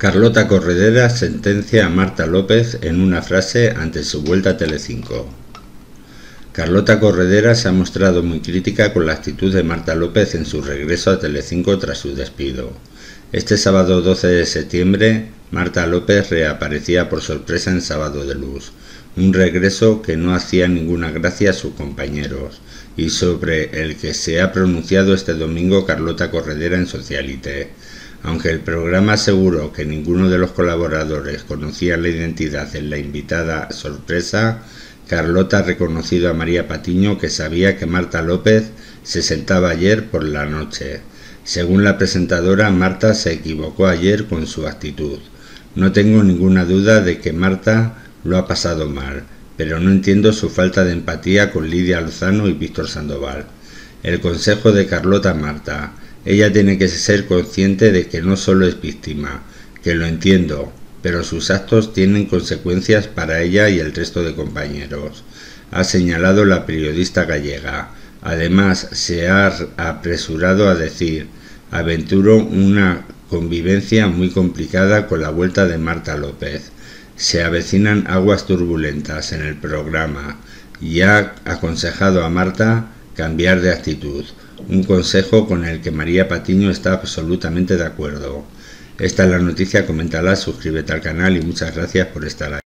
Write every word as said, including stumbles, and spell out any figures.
Carlota Corredera sentencia a Marta López en una frase ante su vuelta a Telecinco. Carlota Corredera se ha mostrado muy crítica con la actitud de Marta López en su regreso a Telecinco tras su despido. Este sábado doce de septiembre, Marta López reaparecía por sorpresa en Sábado de Luz, un regreso que no hacía ninguna gracia a sus compañeros, y sobre el que se ha pronunciado este domingo Carlota Corredera en Socialite. Aunque el programa aseguró que ninguno de los colaboradores conocía la identidad de la invitada sorpresa, Carlota ha reconocido a María Patiño que sabía que Marta López se sentaba ayer por la noche. Según la presentadora, Marta se equivocó ayer con su actitud. No tengo ninguna duda de que Marta lo ha pasado mal, pero no entiendo su falta de empatía con Lidia Lozano y Víctor Sandoval. El consejo de Carlota a Marta: ella tiene que ser consciente de que no solo es víctima, que lo entiendo, pero sus actos tienen consecuencias para ella y el resto de compañeros, ha señalado la periodista gallega. Además, se ha apresurado a decir: aventuro una convivencia muy complicada con la vuelta de Marta López. Se avecinan aguas turbulentas en el programa y ha aconsejado a Marta cambiar de actitud, un consejo con el que María Patiño está absolutamente de acuerdo. Esta es la noticia, coméntala, suscríbete al canal y muchas gracias por estar ahí.